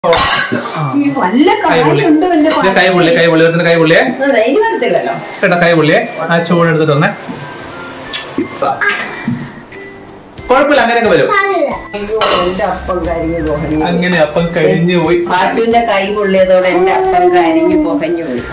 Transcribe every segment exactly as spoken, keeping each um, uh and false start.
കൈ പുള്ളിയെ കൈ പുള്ളി കൈ പുള്ളിയെ ചേട്ടാ കൈ പുള്ളിയെ ആ ചൂട് എടുത്തിട്ട് വന്നേ. കുഴപ്പമില്ല, അങ്ങനെയൊക്കെ വരും. അങ്ങനെ അപ്പം കരിഞ്ഞു പോയി. പാച്ചുവിന്റെ കൈ പൊള്ളിയതോടെ എന്റെ അപ്പം കരിഞ്ഞു പൊകഞ്ഞു പോയി.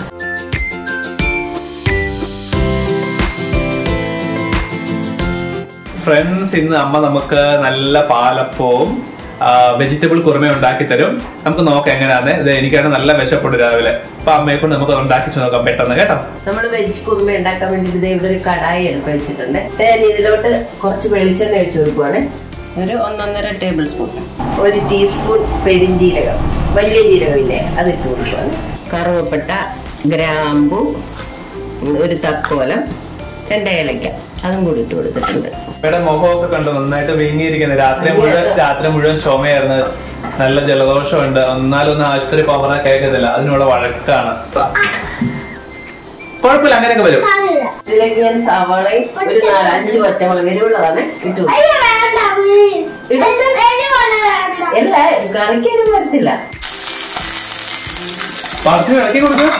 ഫ്രണ്ട്സ്, ഇന്ന് അമ്മ നമുക്ക് നല്ല പാലപ്പവും വെജിറ്റബിൾ കുറുമ ഉണ്ടാക്കി തരും. നമുക്ക് നോക്കാം എങ്ങനെയാണ്. ഇത് എനിക്കാണ് നല്ല വിശപ്പുണ്ട് രാവിലെ. അപ്പൊ അമ്മയെ കൊണ്ട് നമുക്ക് ഉണ്ടാക്കി നോക്കാം പെട്ടെന്ന്, കേട്ടോ. നമ്മൾ വെജ് കുറുമ ഉണ്ടാക്കാൻ വേണ്ടി ഇവിടെ ഒരു കടായി എടുത്ത് വെച്ചിട്ടുണ്ട്. ഞാൻ ഇതിലോട്ട് കുറച്ച് വെളിച്ചെണ്ണ ഒഴിച്ചു കൊടുക്കുവാണ്. ഒരു ഒന്നൊന്നര ടേബിൾ സ്പൂൺ. ഒരു ടീസ്പൂൺ പെരിഞ്ജീരകം, വലിയ ജീരകമില്ലേ, അതിട്ട് കൊടുക്കുവാണ്. കറുവപ്പട്ട, ഗ്രാമ്പു, ഒരു തക്കോലം, രണ്ട് ഏലക്ക, അതും കൂടി ഇട്ട് കൊടുത്തിട്ടുണ്ട്. ഇവിടെ മുഖമൊക്കെ കണ്ടു നന്നായിട്ട് വീങ്ങിയിരിക്കുന്നത്. രാത്രി മുഴുവൻ രാത്രി മുഴുവൻ ചുമയായിരുന്നു, നല്ല ജലദോഷമുണ്ട്. എന്നാലൊന്നും ആശുപത്രി പോകാൻ കേൾക്കത്തില്ല, അതിനുള്ള വഴക്കാണ്. കുഴപ്പമില്ല, അങ്ങനെയൊക്കെ വരും. ഇതിലേക്ക് ഞാൻ സവാളയും ഒരു നാലഞ്ച് പച്ചമുളക് എരിവുള്ളതാണ് ഇട്ടു. അല്ല, കറിക്കൊന്നും വരത്തില്ല. ഇളക്കി കൊടുക്കും.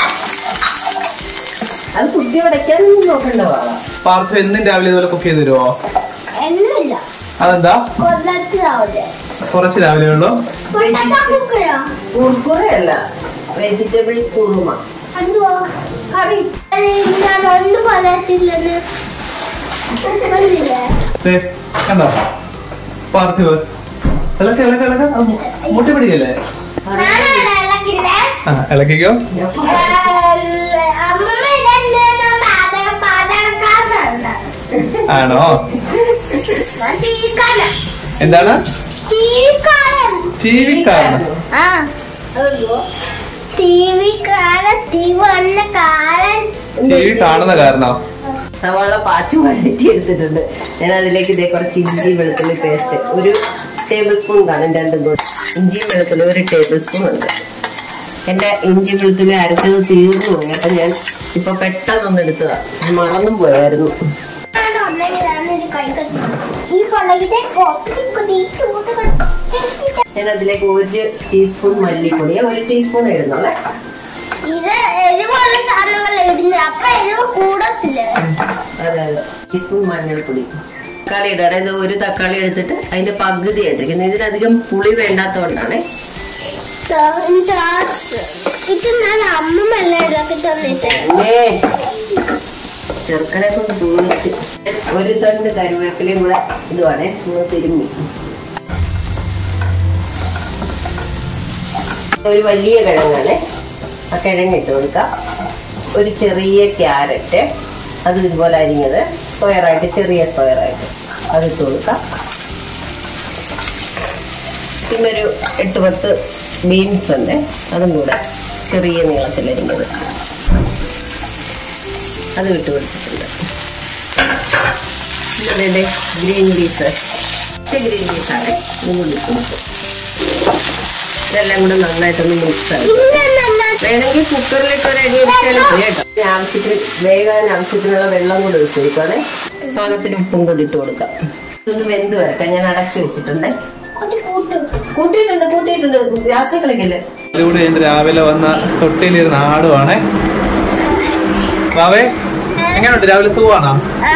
അത് കുത്തി വടയ്ക്കാനൊന്നും നോക്കണ്ട. പാർത്ഥ എന്നും രാവിലെ ഇതുപോലെ കുക്ക് ചെയ്ത് തരുമോ? അതെന്താ കുറച്ച് രാവിലെ ഉള്ളൂ? കുറുക്കുറയല്ല, വെജിറ്റബിൾ കുറുമ. കണ്ടോ പാർത്ഥിവ് ഇളക്ക ഇളക്ക ഇളക്ക മുട്ടി പിടിക്കല്ലേ? ആ ഇളക്കിക്കോ. ആണോ? എന്താണ് ടി വി കാണുന്നത്? കാരണം സവാള പാച്ചു വഴറ്റി എടുത്തിട്ടുണ്ട്. ഞാൻ അതിലേക്ക് ഇതേ കുറച്ച് ഇഞ്ചി വെളുത്തുള്ളി പേസ്റ്റ് ഒരു ടേബിൾ സ്പൂൺ കാണും. രണ്ടും കൂടി ഇഞ്ചിയും വെളുത്തുള്ളി ഒരു ടേബിൾ സ്പൂൺ ഉണ്ട്. എന്റെ ഇഞ്ചി വെളുത്തുള്ളി അരച്ചത് തീർന്നു പോയി. അപ്പൊ ഞാൻ ഇപ്പൊ പെട്ടെന്നൊന്ന് എടുത്തതാ, മറന്നും പോയായിരുന്നു. ഞാൻ അതിലേക്ക് ഒരു ടീസ്പൂൺ മല്ലിപ്പൊടി, ഒരു ടീസ്പൂൺ ഇടുന്നുള്ളേ. അതെ അതെ, ടീസ്പൂൺ മഞ്ഞൾപ്പൊടി. തക്കാളി ഇടുക. അതായത് ഒരു തക്കാളി എടുത്തിട്ട് അതിന്റെ പകുതി ഇട്ടിരിക്കുന്നത്. ഇതിനധികം പുളി വേണ്ടാത്തോണ്ടാണ്. ചെറുക്കനെ കൊണ്ട് തൂണിട്ട് ഒരു തണ്ട് കരുവേപ്പിലയും കൂടെ ഇതുവാണേ തിരുമ്മി. ഒരു വലിയ കിഴങ്ങാണേ, ആ കിഴങ്ങ് ഇട്ട് കൊടുക്കാം. ഒരു ചെറിയ ക്യാരറ്റ്, അത് ഇതുപോലെ അരിഞ്ഞത് സ്ക്വയറായിട്ട്, ചെറിയ സ്ക്വയറായിട്ട് അതിട്ട് കൊടുക്കാം. പിന്നൊരു എട്ട് പത്ത് ബീൻസ് ഉണ്ട്, അതും കൂടെ ചെറിയ നീളത്തിലരിഞ്ഞത് അത് വിട്ട് കൊടുത്തിട്ടുണ്ട്. പിന്നെ ഗ്രീൻ പീസ്, ഗ്രീൻ പീസാണ്, ഇതും കൂടി ഇട്ട് കൊടുക്കും. ഇതെല്ലാം കൂടെ നന്നായിട്ടൊന്ന് മിക്സ് ആയി. വേണമെങ്കിൽ കുക്കറിലിട്ട് ഒരു അടി അടിച്ചാലും മതി കേട്ടോ. ആവശ്യത്തിന് വേകാൻ ആവശ്യത്തിനുള്ള വെള്ളം കൂടെ ഒഴിച്ച് കൊടുക്കാതെ പാകത്തിന് ഉപ്പും കൂടി ഇട്ട് കൊടുക്കാം. ഇതൊന്ന് വെന്ത് വരട്ടെ. ഞാൻ അടച്ചു വെച്ചിട്ടുണ്ട്. കൂട്ടിയിട്ടുണ്ട് കൂട്ടിയിട്ടുണ്ട് ഗ്യാസ് കളിക്കല്ലേ. ഇതിലൂടെ എന്റെ രാവിലെ വന്ന തൊട്ടിയിലിരുന്ന ആടുവാണേ. ബാവേ എങ്ങനെയുണ്ട്? രാവിലെ സുഖമാണോ?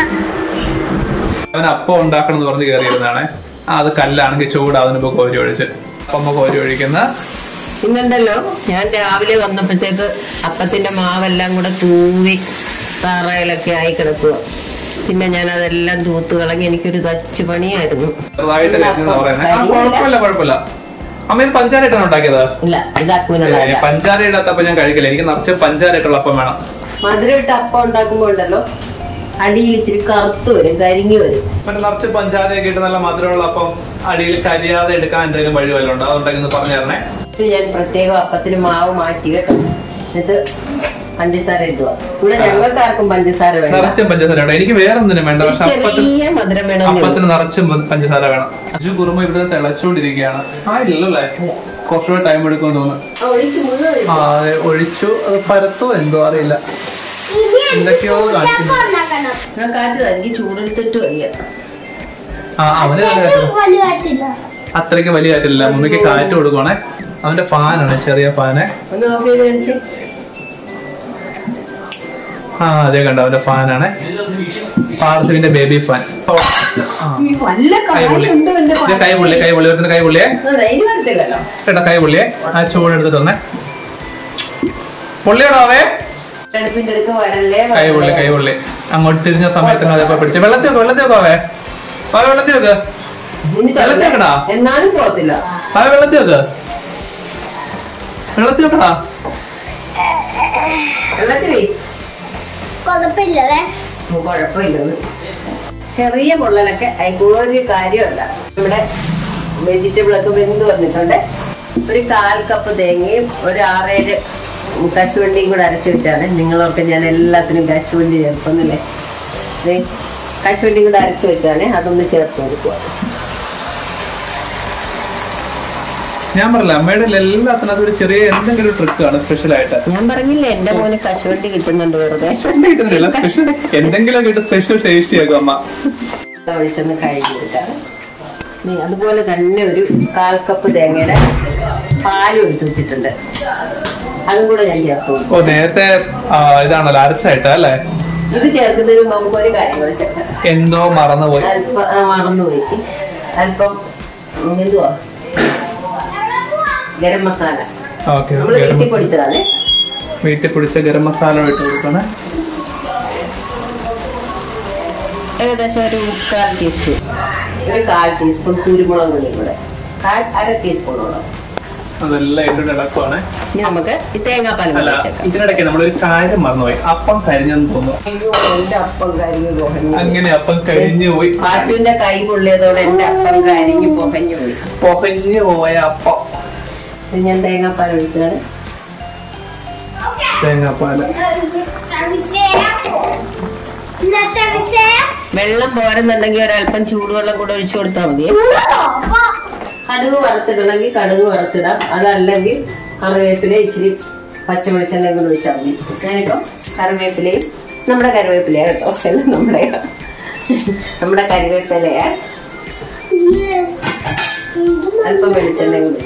അവൻ അപ്പം ഉണ്ടാക്കണം എന്ന് പറഞ്ഞ് കയറിയിരുന്നാണേ. ആ അത് കല്ലാണെങ്കിൽ ചൂടാവുന്നപ്പോ കോരി ഒഴിച്ച് അപ്പമ്മ കോരി ഒഴിക്കുന്ന. ഇന്നുണ്ടല്ലോ, ഞാൻ രാവിലെ വന്നപ്പോഴത്തേക്ക് അപ്പത്തിന്റെ മാവെല്ലാം കൂടെ തൂവി തറയിലൊക്കെ ആയി കിടക്കുക. പിന്നെ ഞാൻ അതെല്ലാം തൂത്ത് കളഞ്ഞ് എനിക്കൊരു തച്ചു പണിയായിരുന്നു. കുഴപ്പമില്ല കുഴപ്പമില്ല. അമ്മ ഇത് പഞ്ചാര ഇട്ടാണ് ഉണ്ടാക്കിയത്? ഇല്ല, ഇതാക്കുന്നുള്ള പഞ്ചാര ഇടാത്തപ്പോ ഞാൻ കഴിക്കില്ല. എനിക്ക് നിറച്ച് പഞ്ചാര ഇട്ടുള്ള അപ്പം വേണം. മധുരം ഇട്ട് അപ്പം ഉണ്ടാക്കുമ്പോ ഉണ്ടല്ലോ, അടിയിൽ ഇച്ചിരി കറുത്ത് വരും, കരിഞ്ഞു വരും. പിന്നെ നിറച്ച് പഞ്ചാരയൊക്കെ ഇട്ട് നല്ല മധുരമുള്ള അപ്പം അടിയിൽ കരിയാതെ എടുക്കാൻ എന്തെങ്കിലും വഴി വല്ലതും ഉണ്ടോ? അതുണ്ടെങ്കിൽ പറഞ്ഞു തരണേ. ഞാൻ പ്രത്യേകം അപ്പത്തിന് മാവ് മാറ്റി കേട്ടോ. എന്നിട്ട് പഞ്ചസാര ഇടുക. ഇവിടെ ഞങ്ങൾക്ക് ആർക്കും പഞ്ചസാര വേണം. നിറച്ചും പഞ്ചസാര വേണം. എനിക്ക് വേറെ ഒന്നിനും വേണ്ട. പക്ഷെ ചെറിയ മധുരം വേണം. അപ്പത്തിന് നിറച്ചും പഞ്ചസാര വേണം. അജു കുറുമ ഇവിടെ തിളച്ചോണ്ടിരിക്കുകയാണ്. ആ ഇല്ലല്ലേ, കുറച്ചുകൂടെ ടൈം എടുക്കുമെന്ന് തോന്നുന്നു. ആ ഒഴിച്ചു. അത് പരത്തോ എന്തോ അറിയില്ല, എന്തൊക്കെയോ കാണിക്കുന്നു. ഞാൻ കാറ്റ് എനിക്ക് ചൂടെടുത്തിട്ട് വയ്യ. ആ അവന് അത്രയ്ക്ക് വലിയ കാറ്റില്ല. മമ്മിക്ക് കാറ്റ് കൊടുക്കുവാണേ. അവന്റെ ഫാനാണ്, ചെറിയ ഫാന്. ഒന്ന് ഓഫ് ചെയ്ത് കാണിച്ച്. ആ അതെ കണ്ടോ, അവന്റെ ഫാനാണ്, പാർത്ഥിവിന്റെ ബേബി ഫാൻ. കൈ പൊള്ളി, കൈ പൊള്ളി, കൈ പൊള്ളി, കൈ പൊള്ളിയേ ചേട്ടാ, കൈ പൊള്ളിയേ. ആ ചൂട് എടുത്തിട്ട് വന്നേ, പൊള്ളിയാണോവേ? കൈ പൊള്ളി, കൈ പൊള്ളി. അങ്ങോട്ട് തിരിഞ്ഞ സമയത്തിന് അതേപോലെ പിടിച്ച വെള്ളത്തിൽ വെക്ക്, വെള്ളത്തിൽ വെക്കാവേ, പല വെള്ളത്തിൽ വെക്ക്, വെള്ളത്തിൽ വെക്കടാ, എന്നാലും പോകത്തില്ല. പല വെള്ളത്തിൽ വെക്ക്, വെള്ളത്തിൽ വെക്കടാ, വെള്ളത്തിൽ കുഴപ്പമില്ലല്ലേ? കുഴപ്പമില്ലെന്ന്. ചെറിയ പൊള്ളലൊക്കെ ഒരു കാര്യമല്ല. നമ്മുടെ വെജിറ്റബിൾ ഒക്കെ വെന്ത് വന്നിട്ടുണ്ട്. ഒരു കാൽ കപ്പ് തേങ്ങയും ഒരു ആറേഴ് കശുവണ്ടിയും കൂടെ അരച്ചു വെച്ചാണ്. നിങ്ങളൊക്കെ ഞാൻ എല്ലാത്തിനും കശുവണ്ടി ചേർക്കുന്നില്ലേ? കശുവണ്ടിയും കൂടെ അരച്ചു വെച്ചാണ്. അതൊന്ന് ചേർത്ത് കൊടുക്കുക. ഞാൻ പറഞ്ഞില്ല, അമ്മയുടെ എല്ലാത്തിനും ഒരു ചെറിയ എന്തെങ്കിലും ട്രിക്കാണ് സ്പെഷ്യൽ ആയിട്ട്. ഞാൻ പറഞ്ഞില്ലേ, എന്റെ മോന് കശുവണ്ടി കിട്ടുന്നുണ്ട്. വെറുതെ എന്തെങ്കിലും കിട്ടും, സ്പെഷ്യൽ ടേസ്റ്റി ആക്കും അമ്മ. ഒഴിച്ചൊന്ന് കഴുകി കൊടുക്കാം. അതുപോലെ തന്നെ ഒരു കാൽ കപ്പ് തേങ്ങയുടെ പാലും എടുത്ത് വെച്ചിട്ടുണ്ട്. അതും കൂടെ ഞാൻ ചേർത്തു. ഓ നേരത്തെ ഇതാണല്ലോ അരച്ചായിട്ട് അല്ലേ? ഇത് ചേർക്കുന്നതിന് നമുക്ക് ഒരു കാര്യം കൂടെ ചേർക്കാം. എന്തോ മറന്നുപോയി, അല്പം മറന്നുപോയി. അല്പം എന്തുവാ, ഗരം മസാല. നമ്മള് വീട്ടിൽ പൊടിച്ചതാണ്. വീട്ടിൽ പൊടിച്ച ഗരം മസാല ഇട്ട് കൊടുക്കണേ. ഏകദേശം ഒരു കാൽ ടീസ്പൂൺ, ഒരു കാൽ ടീസ്പൂൺ കുരുമുളക് പൊടി കൂടെ, കാൽ അര ടീസ്പൂണോളം. അതെല്ലാം ഇട്ടിട്ട് ഇളക്കുവാണ്. ഇനി നമുക്ക് ഈ തേങ്ങാപ്പാൽ ഇതിനിടയ്ക്ക് നമ്മളൊരു കാര്യം മറന്നുപോയി. അപ്പം കരിഞ്ഞെന്ന് തോന്നുന്നു. എന്റെ അപ്പം കരിഞ്ഞു പോകഞ്ഞു. അങ്ങനെ അപ്പം കരിഞ്ഞു പോയി. പാച്ചുവിന്റെ കൈ പൊള്ളിയതോടെ എന്റെ അപ്പം കരിഞ്ഞു പൊകഞ്ഞു പോയി. പൊകഞ്ഞു പോയ അപ്പം. ഞാൻ തേങ്ങാപ്പാൽ ഒഴിക്കുകയാണ്. തേങ്ങാപ്പാല് വെള്ളം പോരെന്നുണ്ടെങ്കിൽ ഒരല്പം ചൂടുവെള്ളം കൂടെ ഒഴിച്ചു കൊടുത്താൽ മതി. കടുക് വറുത്തിടണമെങ്കിൽ കടുക് വറുത്തിടാം. അതല്ലെങ്കിൽ കറിവേപ്പില ഇച്ചിരി പച്ചവെളിച്ചെണ്ണ കൂടെ ഒഴിച്ചാൽ മതി. ഞാനിപ്പം കറിവേപ്പിലയും നമ്മുടെ കറിവേപ്പിലയാ കേട്ടോ, എല്ലാം നമ്മുടെ നമ്മുടെ കറിവേപ്പിലയാ. അല്പം വെളിച്ചെണ്ണ കൂടി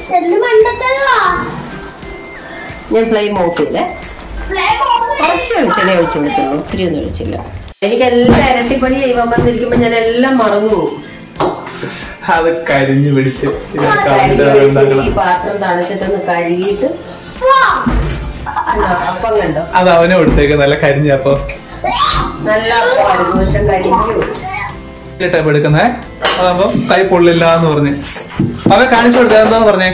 ഞാൻ ഫ്ലെയിം ഓഫ് ചെയ്തേ. കുറച്ച് വെളിച്ചെണ്ണ ഒഴിച്ചു കൊടുത്തുള്ളൂ, ഒത്തിരി ഒന്നും ഒഴിച്ചില്ല. എനിക്കെല്ലാം ഇരട്ടിപ്പണി ചെയ്യുമ്പോൾ വന്നിരിക്കുമ്പോ ഞാൻ എല്ലാം മറന്നു പോകും. അത് കരിഞ്ഞു പിടിച്ച് ഈ പാത്രം തണുത്തിട്ടൊന്ന് കഴുകിയിട്ട് അപ്പം കണ്ടോ, അത് അവനെ കൊടുത്തേക്ക് നല്ല കരിഞ്ഞ അപ്പൊ നല്ല ദോഷം കരിഞ്ഞു കേട്ടോ എടുക്കുന്നേ. അതാകുമ്പോ കൈ പൊള്ളില്ല എന്ന് പറഞ്ഞ് അവൻ കാണിച്ചു കൊടുത്തത് എന്താന്ന് പറഞ്ഞേ.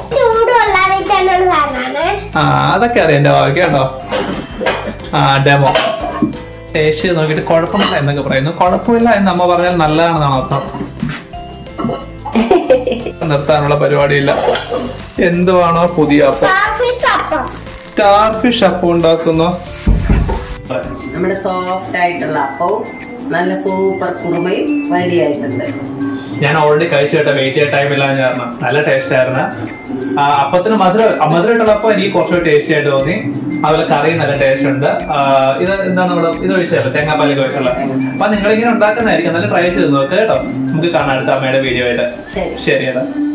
ആ അതൊക്കെ അറിയാം എന്റെ ഭാവിക്ക് കേട്ടോ. ആ ഡെമോ ടേസ്റ്റ് നോക്കിട്ട് കുഴപ്പമില്ല എന്നൊക്കെ പറയുന്നു. കുഴപ്പമില്ല എന്ന് അമ്മ പറഞ്ഞാൽ നല്ലതാണെന്നാണ് അർത്ഥം. നിർത്താനുള്ള പരിപാടിയില്ല. എന്തുവാണോ പുതിയ അപ്പം, സ്റ്റാർഫിഷ് അപ്പം ഉണ്ടാക്കുന്നു. നമ്മുടെ സോഫ്റ്റ് ആയിട്ടുള്ള അപ്പവും നല്ല സൂപ്പർ കുറുമയും റെഡി ആയിട്ടുണ്ട്. ഞാൻ ഓൾറെഡി കഴിച്ചു കേട്ടോ, വെയിറ്റ് ചെയ്യാൻ ടൈമില്ലാന്ന് കാരണം. നല്ല ടേസ്റ്റ് ആയിരുന്നു. അപ്പത്തിന് മധുര മധുരമായിട്ടുള്ള അപ്പം എനിക്ക് കുറച്ചുകൂടി ടേസ്റ്റി ആയിട്ട് തോന്നി. അതുപോലെ കറി നല്ല ടേസ്റ്റ് ഉണ്ട്. ഇത് എന്താണ് നമ്മുടെ ഇത് ഒഴിച്ചല്ലോ, തേങ്ങാപ്പാലൊക്കെ ഒഴിച്ചുള്ള. അപ്പൊ നിങ്ങളിങ്ങനെ ഉണ്ടാക്കുന്നതായിരിക്കും. നല്ല ട്രൈ ചെയ്ത് നോക്കുക കേട്ടോ. നമുക്ക് കാണാം അടുത്ത അമ്മയുടെ വീഡിയോ ആയിട്ട്. ശരി.